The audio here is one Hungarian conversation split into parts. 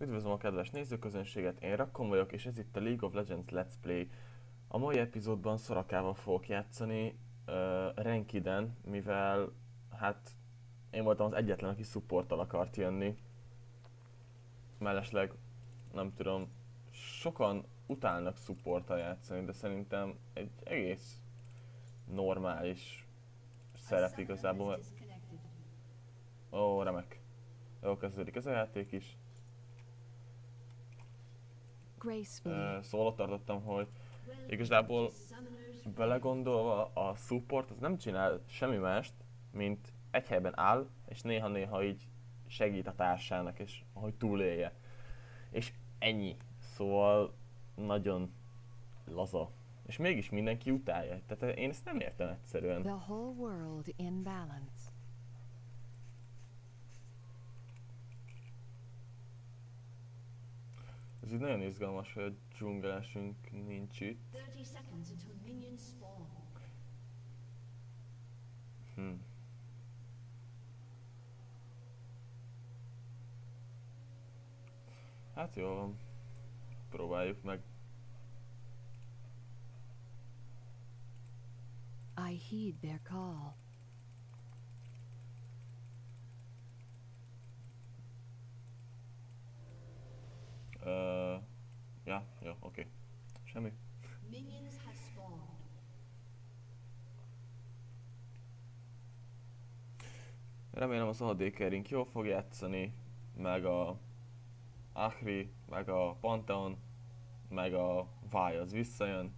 Üdvözlöm a kedves nézőközönséget, én Rakkon vagyok, és ez itt a League of Legends Let's Play. A mai epizódban Sorakával fogok játszani Rankeden, mivel hát én voltam az egyetlen, aki supporttal akart jönni. Mellesleg nem tudom, sokan utálnak supporttal játszani, de szerintem egy egész normális szerep igazából. Ó, remek. Jó, kezdődik ez a játék is. Szóval ott tartottam, hogy igazából belegondolva a support az nem csinál semmi mást, mint egy helyben áll, és néha-néha így segít a társának, és hogy túlélje. És ennyi. Szóval nagyon laza. És mégis mindenki utálja. Tehát én ezt nem értem egyszerűen. The whole world in balance. Ez így nagyon izgalmas, hogy a dzsungelesünk nincs itt. 30 seconds until minions spawn. Hát jó van. Próbáljuk meg. I heed their call. Ja, jó, oké. Semmi. Minions have spawned. Remélem az AD-Carrying jól fog játszani, meg a Ahri, meg a Pantheon, meg a Vi az visszajön.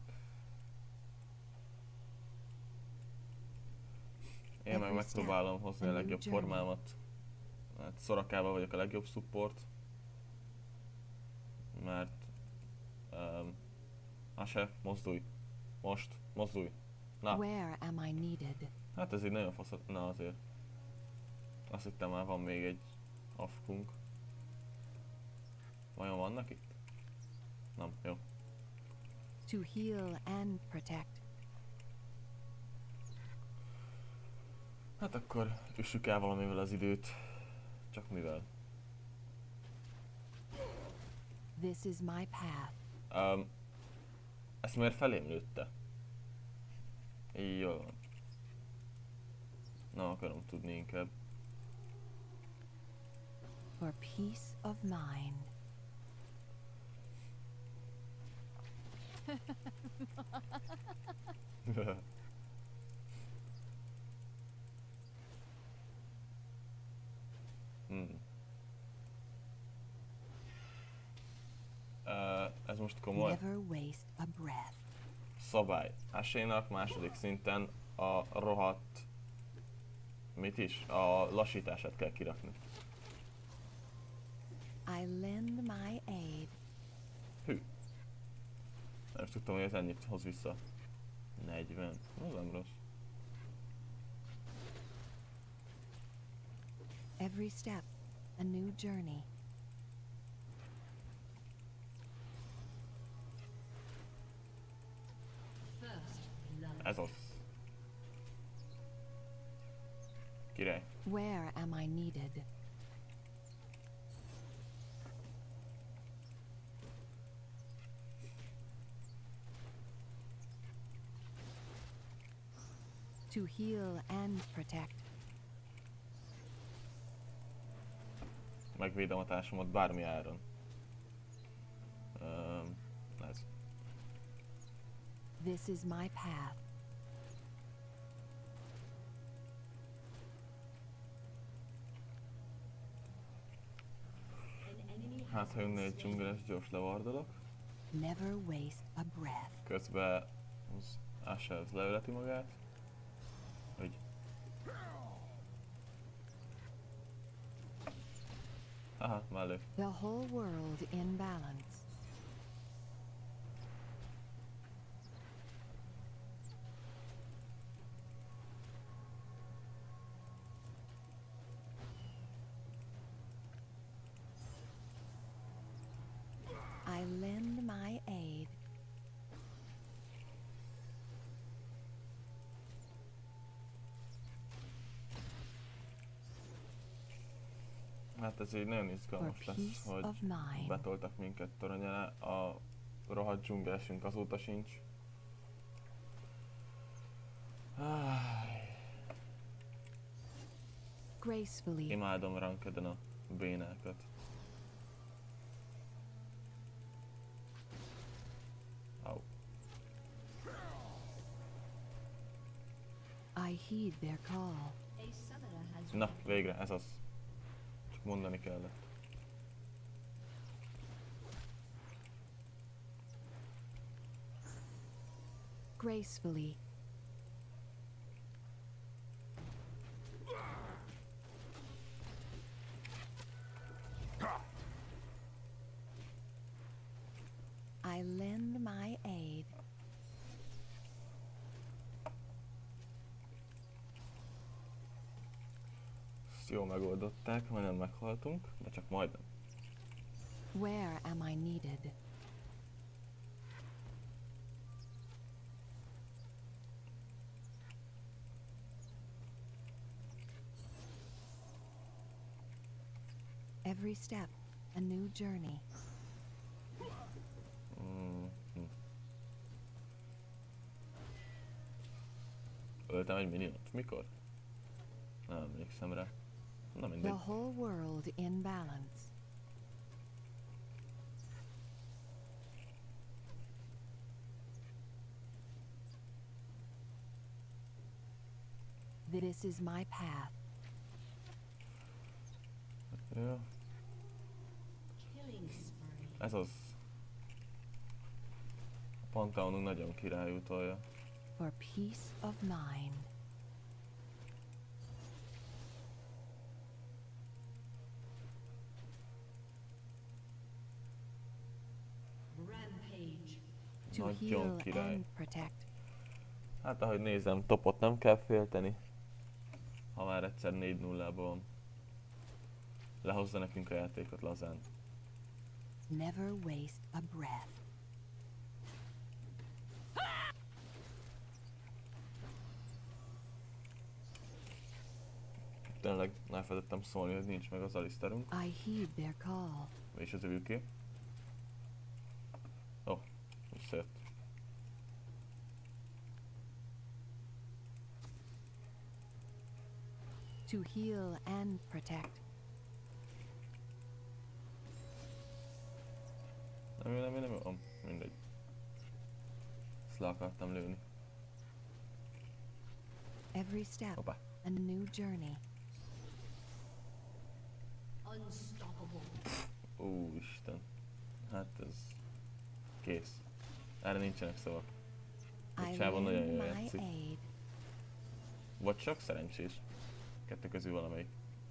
Én meg megpróbálom hozni a legjobb formámat. Hát Sorakával vagyok a legjobb support. Mert... Ashe, mozdulj. Most, mozdulj. Na, Where am I needed? hát ez így nagyon fasz... Na azért. Azt hittem már van még egy afkunk. Vajon vannak itt? Nem, jó. To heal and protect. Hát akkor üssük el valamivel az időt. Csak mivel. This is my path. Ezt miért felém lőtte? Jó. Na, akarom tudni inkább. For peace of mind. Ez most komoly. Never waste a breath. Szabály. Ashénak második szinten a rohadt... Mit is? A lassítását kell kirakni. I lend my aid. Hű. Nem is tudtam, hogy ez ennyit hoz vissza. 40. Az nem rossz. Every step, a new journey. First blood. Ez az. Király. Where am I needed? To heal and protect. Megvédem a társamat bármi áron. Ez. This is my path. An enemy has Hát ha jönne been egy slain. dzsungeles, gyors levardalok. Never waste a breath. Közben az Ashe az leöleti magát. Hogy... Aha, mellé. The whole world in balance. I lend my aid. Hát ez így nagyon izgalmas lesz, hogy betoltak minket torony alá. A rohadt dzsungelesünk azóta sincs. Gracefully. Imádom rankeden a bénákat. Au. I heed their call. A summoner has Na, végre, ez az. Csak mondani kellett. Gracefully. I lend my aid. Ezt jól megoldották, majdnem meghaltunk, de csak majdnem. Where am I needed? Every step, a new journey. Öltem egy miniont. Mikor? Nem emlékszem rá. Na mindegy. The whole world in balance. This is my path. Ja, killing spree. ez az. A Pantheonunk nagyon királyú tolja. For peace of mind. Rampage. To Nagyon heal király. and protect. Hát ahogy nézem, topot nem kell félteni. Ha már egyszer 4-0-ban van. Lehozza nekünk a játékot lazán. Never waste a breath. Tényleg elfelejtettem szólni, hogy nincs meg az Alistairunk. I heed their call. És az övülké. Ó, visszajött. To heal and protect. Nem, mindegy. Ezt le akartam lőni. Every step, Hoppá. a new journey. Unstoppable. Isten. Hát ez... Kész. Erre nincsenek szavak. A I csávon nagyon jól lend my játszik. aid. Vagy csak szerencsés. Kettő közül valamelyik.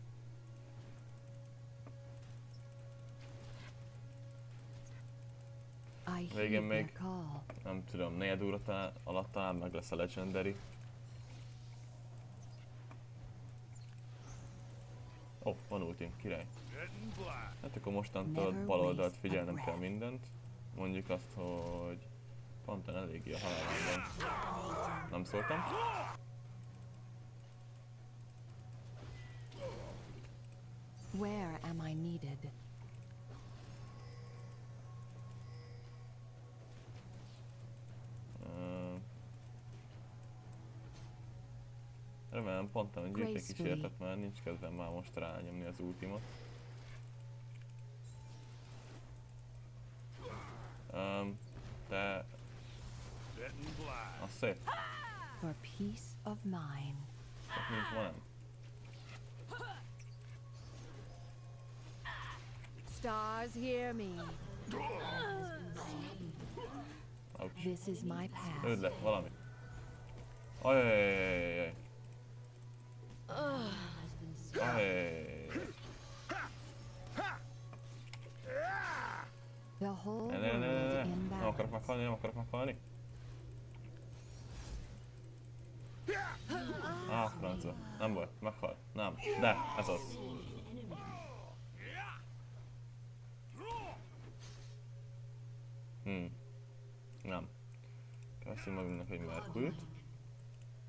I Végén heed their még call. nem tudom, 4 óra alatt talán meg lesz a Legendary. Ó, van ultim, király. Hát akkor mostantól Never bal oldalt waste a figyelnem kell breath. mindent. Mondjuk azt, hogy Pantheon eléggé a halálán van. Nem szóltam? Where am I needed? Remélem Pantheon gyűjt egy Gracefully. kísérletet, mert nincs kedvem már most rányomni az ultimot. De... Az szép. For peace of mind. Csak nincs ma nem. Stars hear me. Ouch. This is my path. Lőd le, valami. Ajajajajajajaj. Ajajajajajaj. The whole Ne, ne, ne, ne, world ne. in Nem akarok balance. meghalni, nem akarok meghalni. Francba. Nem volt, meghal. Nem. De, ez az. Nem. Veszünk magunknak egy Merkurt.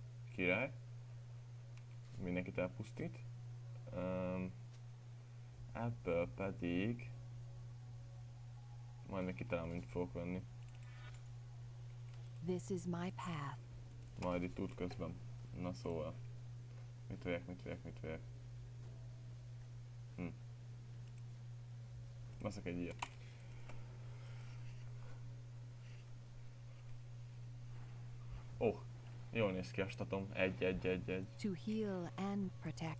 Király. Mindenkit elpusztít. Ebből pedig... Majd még kitalálom, mint fogok venni. This is my path. Majd itt út közben. Na szóval. Mit vegyek? Veszek egy ilyet. Oh, jól néz ki a statom. Egy. To heal and protect.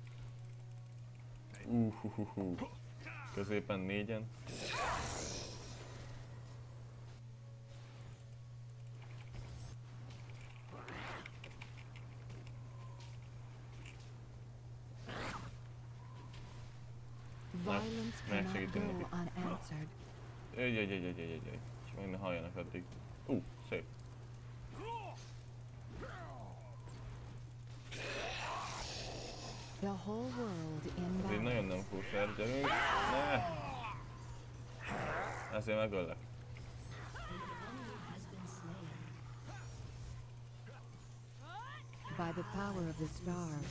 Középen 4-en. Violence cannot go unanswered. Egy. Csak meg ne halljanak addig. Szép. The whole world in Ez így nagyon balance. nem kóser, gyerünk. Ne! Ezért megöllek. By the power of the stars.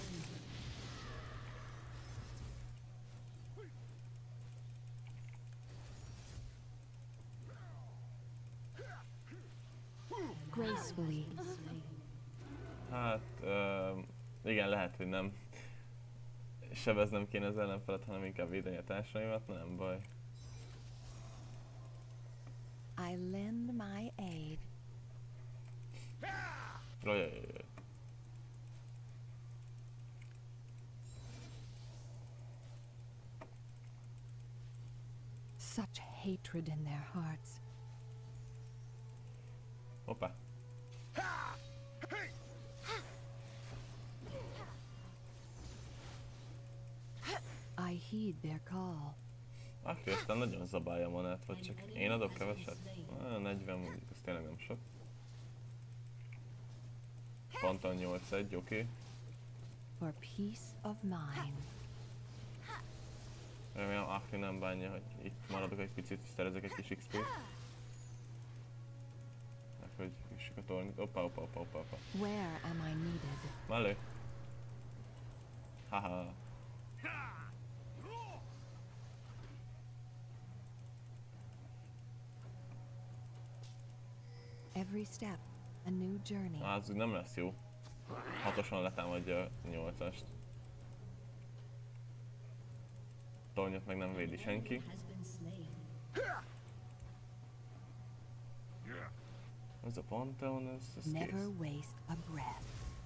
Gracefully. Hát, igen, lehet, hogy nem sebeznem kéne az ellenfelet, hanem inkább védeni a társaimat, nem baj. I lend my aid. Jaj. Such hatred in their hearts. Hoppá. I heed their call. Aki aztán nagyon zabálja manát, vagy csak én adok keveset? 40 mondjuk, ez tényleg nem sok. Pantan 8-1, oké. For peace of mind. Remélem Akli nem bánja, hogy itt maradok egy picit, szerezek egy kis XP-t. Meg hogy üssük a tornit. Oppa. Where am I needed? Mellé. Haha. Every step, a new journey. Az úgy nem lesz jó. 6-osan letámadja a 8-ast. Tornyot meg nem védi senki. Has been slain. Ez a Pantheon, ez Never kész. waste a breath.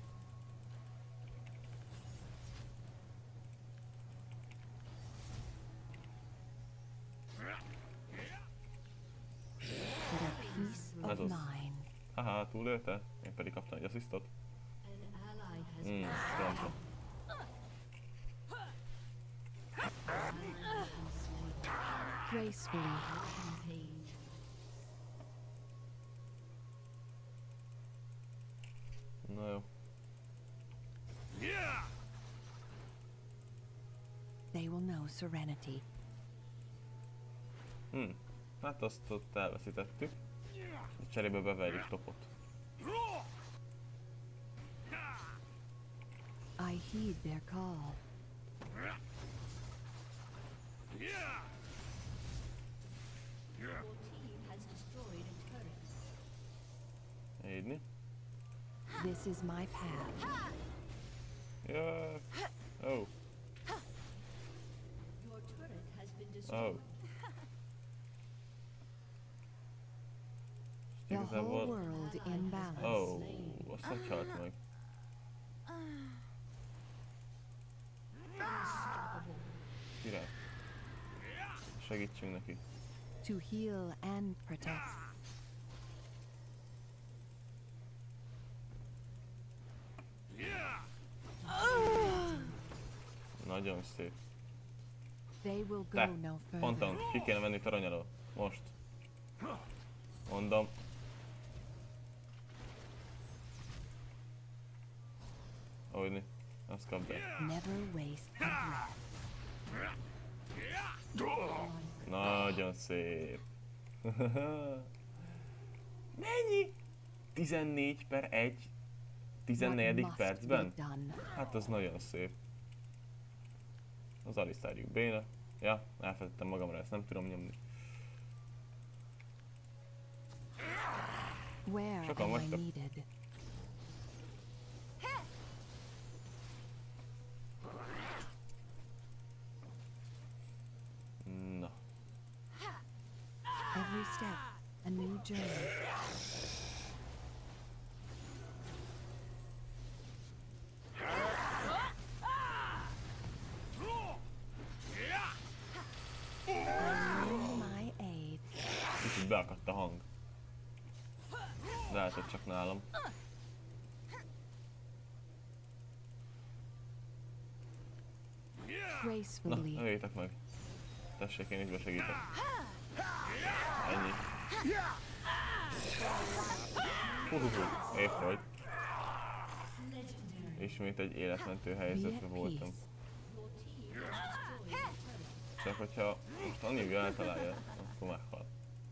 For the peace of Ez az. mind. Haha, túlélte? Én pedig kaptam egy asszisztot. An ally has been Pronto. Gracefully. rampage. Na jó. They will know serenity. Hát azt ott elveszítettük. Cserébe beverjük topot. I heed their call. Your team has destroyed a turret. Édni. This is my path. Jaj. Oh. Your turret has been destroyed. Oh. The whole Igazából... world in balance. Oh, azt hogy halt meg? Unstoppable. Király. Segítsünk neki. To heal and protect. Nagyon szép. They will go Te, no further. Pantheon, ki kéne venni torony alól. Most. Mondom. Hogyni. Azt kapd el. Never waste a breath. Nagyon szép. Mennyi? 14/1. 14. What must percben? be done? Hát az nagyon szép. Az Alistarjuk béna. Ja, elfelejtettem magamra, ezt nem tudom nyomni. Where Sokan am I vagytok. needed? Na, Every step, a new journey. I lend my aid. kicsit beakadt a hang. Lehet, hogy csak nálam. Na, Gracefully. öljétek meg. Tessék, én is besegítek. Ennyi. Épp vagy. Ismét egy életmentő Be helyzetben at voltam. peace. Csak hogyha most Anívja eltalálja, akkor meghal.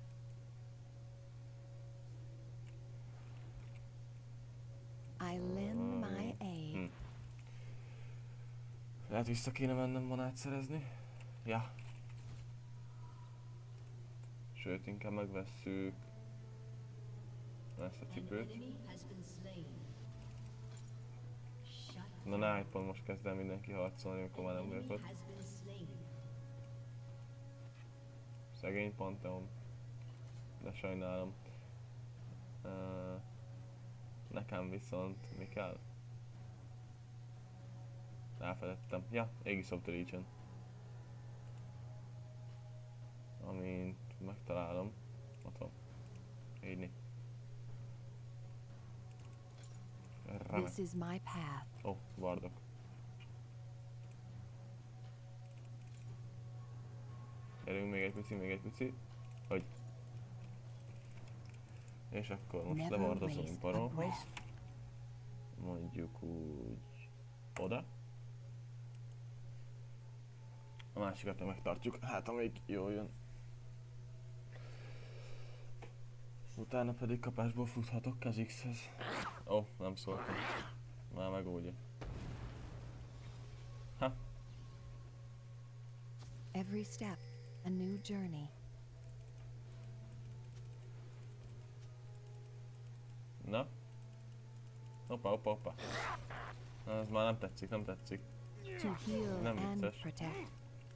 I lend my aid. Lehet vissza kéne mennem manát szerezni? Ja. Sőt, inkább megvesszük ezt a An cipőt. enemy has been slain. Shut Na, na, pont most kezd el mindenki harcolni, amikor már nem vagyok enemy ott. has been slain. Szegény Pantheon. De sajnálom. Nekem viszont mi kell? Elfeledtem. Ja, Aegis of the Legion. Amint megtalálom. Ott van. Írni. Remek. This is my path. Ó, vardok. Gyerünk, még egy pici, még egy pici. Hogy. És akkor most Never levardozom waste a Baronhoz. breath. Mondjuk úgy oda. A másikat nem megtartjuk, hát amíg jól jön. Utána pedig kapásból futhatok Kha'Zixhez. Ó, nem szóltam. Már megoldja. Ha, Every step, a new journey. na. Hoppa, hoppa, hoppa. Na, ez már nem tetszik, nem tetszik. To heal Nem and vicces. protect.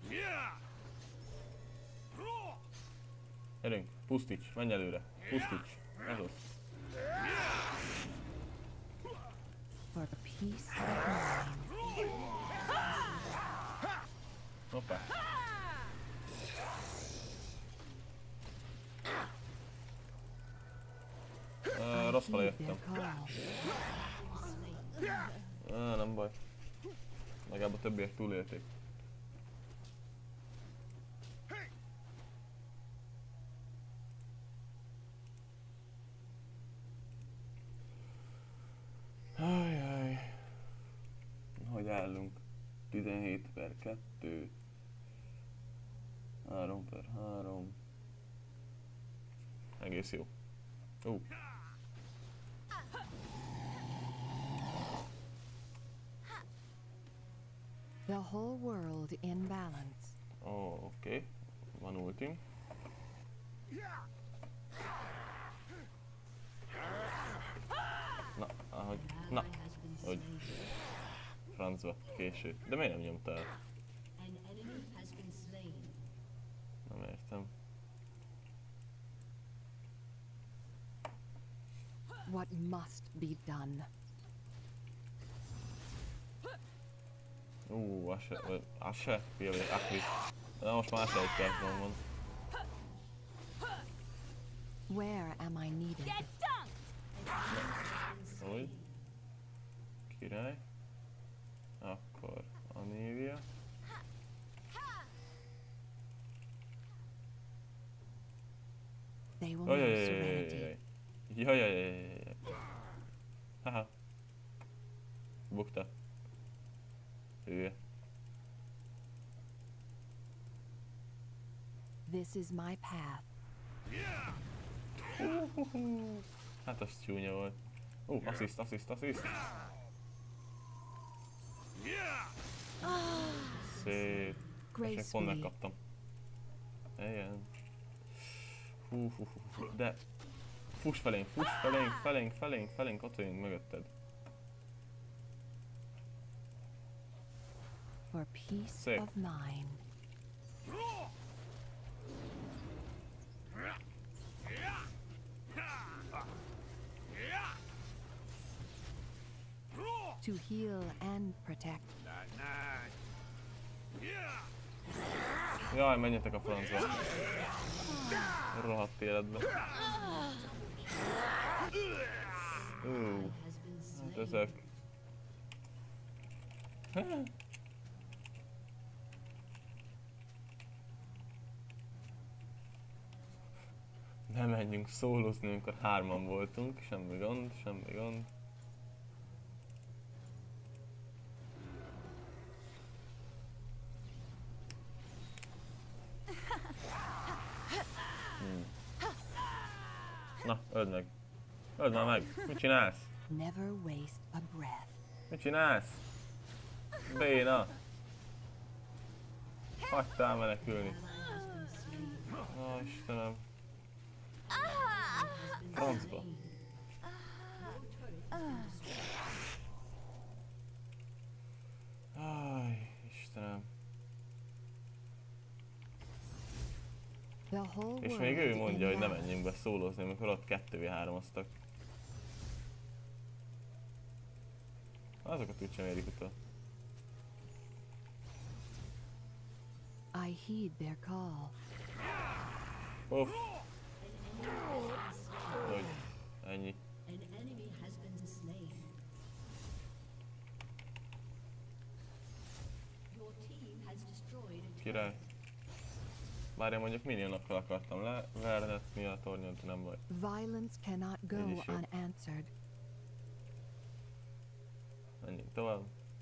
Gyerünk, pusztíts, menj előre. Pusztíts. Ez az. For the peace of mind. Hoppá. Rossz fele Heed their jöttem. call. Nem baj. Legalább a többiek túlélték. Ajjaj. Hogy állunk? 17/2. 3/3. Egész jó. The whole world in balance. Oké. Van ultim. Na, ahogy... Na, Ally has been hogy slain. francba, késő. De miért nem nyomta el? An enemy has been slain. Nem értem. What must be done? Az se, figyelj, Akvi. Na most már se egy percben van. Where am I needed? Úgy. Király. Akkor Anívia. They will know serenity. Jajajajajajajajajajaj. Haha. Bukta. Hülye. This is my path. Hát az csúnya volt. Assziszt, assziszt, assziszt. Szép. És még pont gracefully. megkaptam. Igen. Hú, de... Fuss felénk, felénk, ott vagyunk mögötted. For peace Sick. of mind. To heal and protect. Jaj, menjetek a francba. Rohadt életbe. Hát ezek... Ne menjünk szólózni, amikor hárman voltunk, semmi gond, semmi gond. Na, öld meg. Öld már meg. Mit csinálsz? Never waste a breath. Mit csinálsz? Béna! Hagytál menekülni. Ó, Istenem. Francba. Áj, Istenem. The whole És még ő world mondja, in hogy ne balance. menjünk be szólózni, amikor ott 2v3-oztak. Azokat úgysem érik utol. I heed their call. Uff. Hogy ennyi. An enemy has been slain. Your team has destroyed a Király. Bár én mondjuk minionokkal akartam leverni, hát mi a tornyot, nem baj. Violence cannot go Így is jó. unanswered. Menjünk tovább.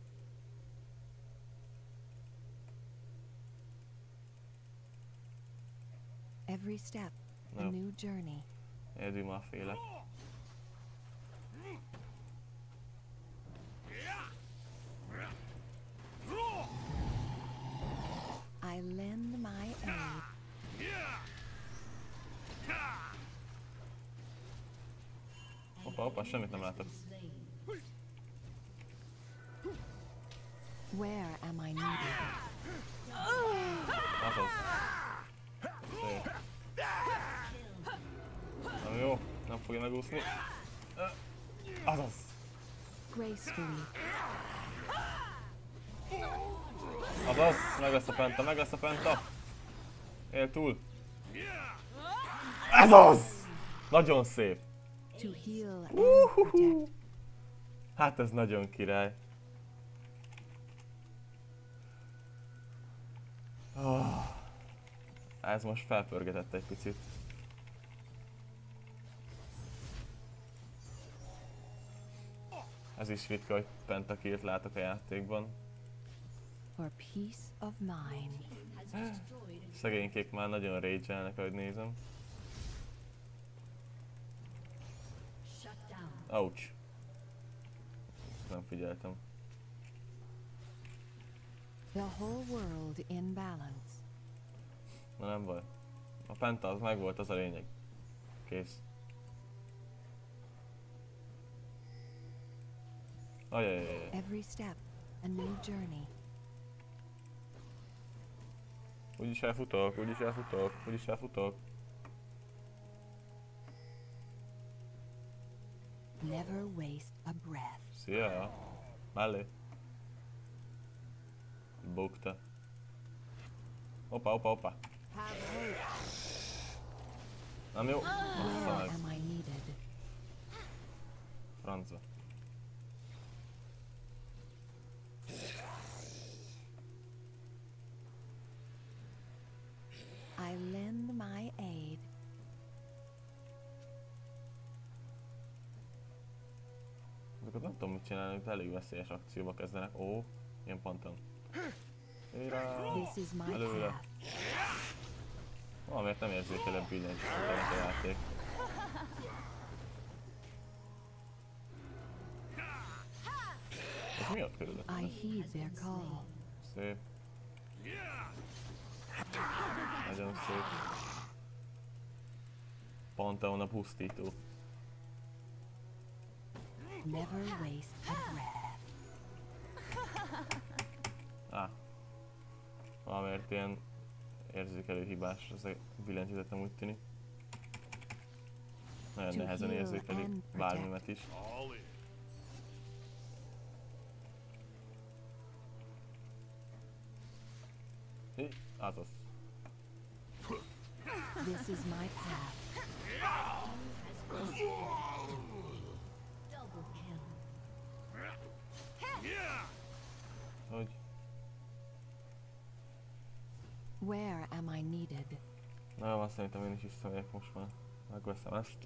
Every step, a No. new journey. Érdű már félek. I lend my aid. Hoppá, semmit nem látok. slain. Where am I needed? Azaz. Szép. Nem jó, nem fogja megúszni. Azaz. Gracefully. Azaz, meg lesz a penta, meg lesz a penta. Él túl. Ez az! Nagyon szép. To heal and protect. Hát ez nagyon király. Ez most felpörgetett egy picit. Ez is ritka, hogy pentakillt látok a játékban. For peace of mind. Has destroyed a Szegénykék már nagyon rage-elnek, ahogy nézem. shut down. Ouch. Ezt nem figyeltem. The whole world in balance. Na nem baj. A penta az megvolt, az a lényeg. Kész. Ajajajaj. Every step, a new journey. Úgyis elfutok, úgyis elfutok, úgyis elfutok. Never waste a breath. Szia! Mellé. Bukta. Hoppá. Nem jó? Bassza Where meg. am I needed? Francba. I lend my aid. Ezeket nem tudom mit csinálni, de elég veszélyes akcióba kezdenek. Ó, ilyen panton. Ira! This is my Előre. path. Valamiért nem érzékelem billentyűzetet a játék. Ez mi ott körülött? I heed their call. Szép. Nagyon szép. Pantheon a pusztító. Never waste a breath. Valamiért ilyen érzékelő hibás ez a billentyűzetem úgy tűnik. Nagyon nehezen érzékelik bármimet is. Azaz. This is my path. Double kill. Hogy? Where am I needed? Na jó, azt szerintem én is visszamegyek most már. Megveszem ezt.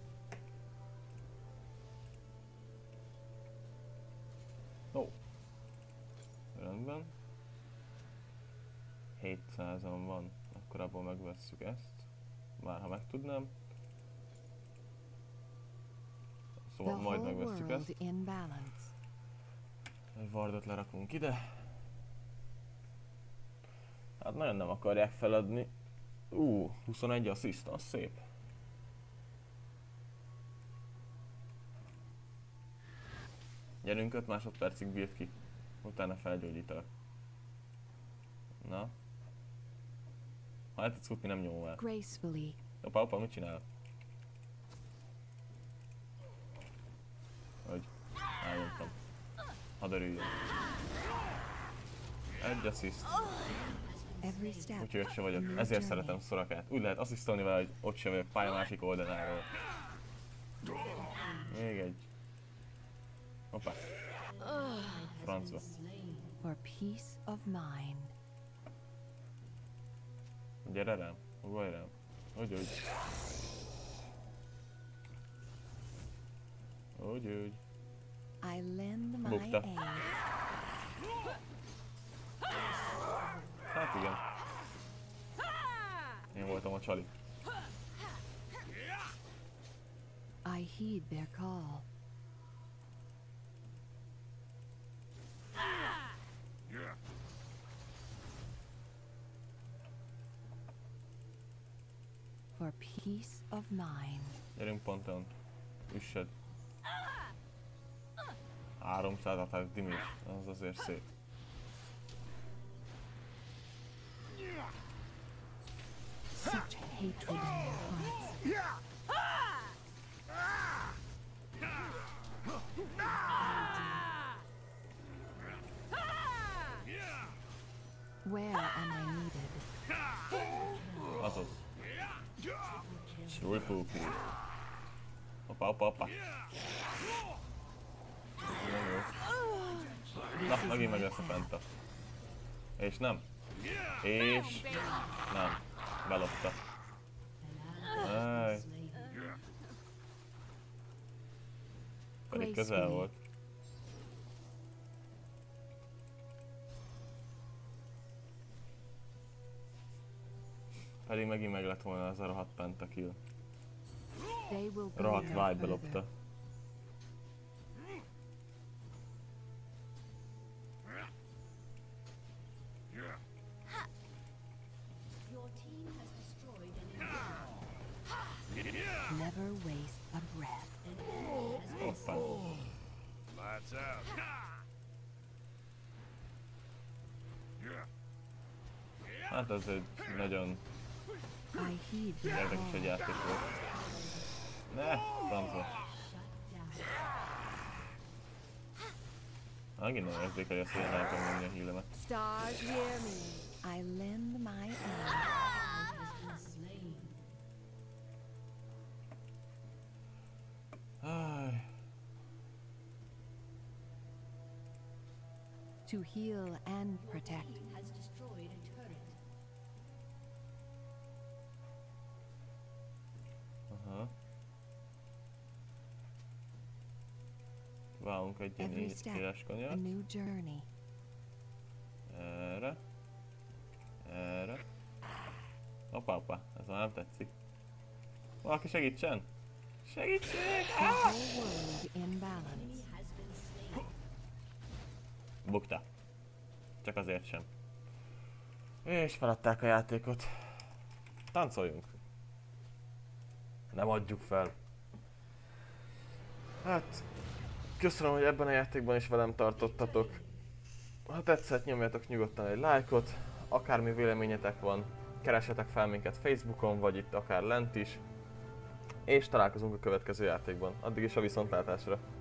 Ó. Rendben. 700-an van. Akkor abból megvesszük ezt. Már ha megtudnám. The Szóval majd whole megvesszük world ezt. in balance. Egy Wardot lerakunk ide. Hát nagyon nem akarják feladni. 21 assziszt, az szép. Gyerünk, 5 másodpercig bírt ki. Utána felgyógyítalak. Na. Ha el tudsz futni, nem nyomom el. Gracefully. Opa, mit csinál? Hogy? Elnyomtam. Hadd örüljön. Egy assziszt. Every step. Úgyhogy ott se vagyok. a new Ezért journey. szeretem Sorakát. Úgy lehet asszisztolni vele, hogy ott se vagyok pálya másik oldaláról. Még egy. Hoppá. Francba. For peace of mind. Gyere rám. Ugolj rám. Úgy. Úgy. I lend my Bukta. aid. Hát igen. Én voltam a csali. I heed their call. For peace of mind. Gyerünk Pantheon. Üssed. 300 attack damage. Az azért szép. Such hatred in their hearts. Where am I needed? Azaz. Súlypóki. Hoppá. Nem jó. Na, megint meg lesz a penta. És nem. Nem. Belopta. Áj. Pedig közel volt. Pedig megint meg lett volna az a rohadt pentakill. They will go Rohadt no vibe further. belopta. Your team has destroyed an Never waste a breath. Hoppá. Lights out. Hát ez egy nagyon I heed their érdekes egy call. játék volt. Ne, francba. Megint nem érzékelj azt, hogy én el tudom menni a hílemet. Stars hear me. I lend my aid. Áj. To heal and protect. has destroyed a turret. Aha. Válunk egy ilyen Every éles step a kanyart. new journey. Erre. Hoppá, ez már nem tetszik. Valaki segítsen! Segítség! The whole world in balance. Bukta. Csak azért sem. És feladták a játékot. Táncoljunk. Nem adjuk fel. Hát, köszönöm, hogy ebben a játékban is velem tartottatok. Ha tetszett, nyomjatok nyugodtan egy lájkot, akármi véleményetek van, keressetek fel minket Facebookon, vagy itt akár lent is. És találkozunk a következő játékban. Addig is a viszontlátásra.